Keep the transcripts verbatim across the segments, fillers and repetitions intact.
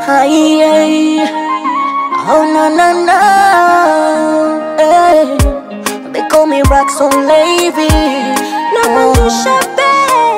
Hey, oh na na na, hey. They call me Rockson Levy. Na Mandusha Bay.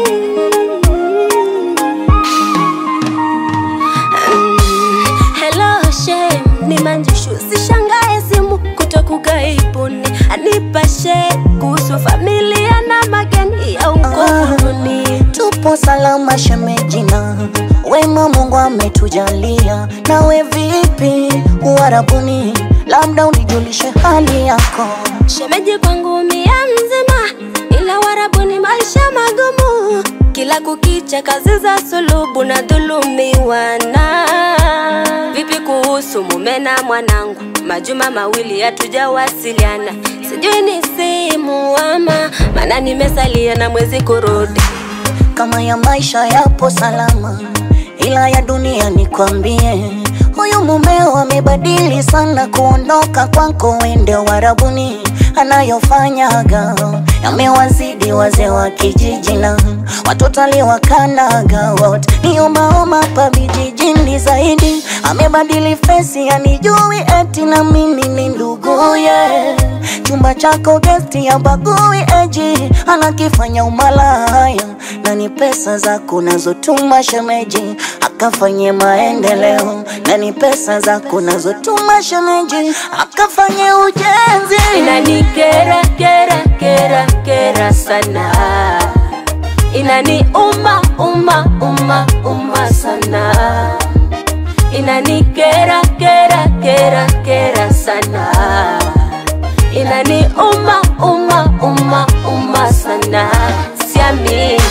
mm, Hello shame, ni Mandushu. Sishangae simu kutoka ibuni. Anipashe kuhusu familia na mageni ya ukoni. uh, Tupo salama shemejina, wema Mungu ametujalia. Nawe vipi Uarabuni, labda unijulishe hali yako. Shemeji kwangu mia mzima, ila Uarabuni maisha magumu. Kila kukicha kazi za sulubu na dhulumiwa na. Vipi kuhusu mume na mwanangu, majuma mawili hatujawasiliana. Sijui ni simu ama maana nimesalia na mwezi kurudi. Kama ya maisha yapo salama, ila ya dunia nikwambie, huyu mumeo amebadili sana. Kuondoka kwako wende Uarabuni, anayofanyaga yamewazidi wazee wa kijiji na watoto aliwakanaga wote. Niombaoma pa vijijini zaidi, amebadili fesi anijui eti na mimi ni nduguye. Chumba chako gesti ya bagui eji, anakifanya umalaya. Na ni pesa zako nazotuma shemeji, akafanye maendeleo. Na ni pesa zako nazotuma shemeji, akafanye ujenzi. Inanikera kera kera kera sana, inani uma uma uma uma sana. Inanikera kera kera kera sana, inani uma uma uma uma sana. Siamini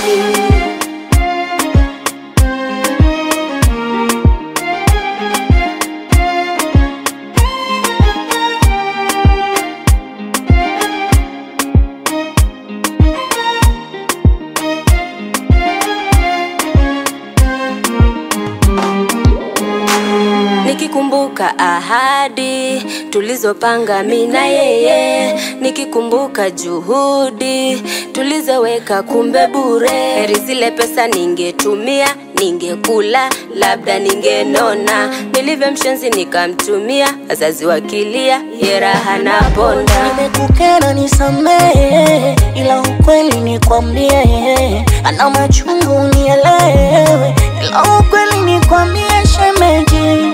nikikumbuka ahadi tulizopanga mimi na yeye, nikikumbuka juhudi tulizoweka kumbe bure. Heri zile pesa ningetumia, ningekula, labda ningenona. Nilivyo mshenzi nikamtumia, wazazi wakilia, yera hana ponda. Nimekukera nisamehe, ila ukweli nikwambie, ana machungu nielewe, ila ukweli nikwambie shemeji.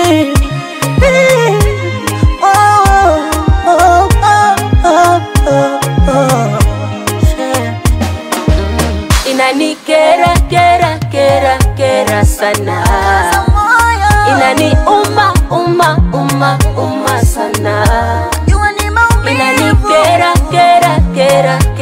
Inanikera kera kera kera sana, inani uma uma uma uma sana. Inanikera kera kera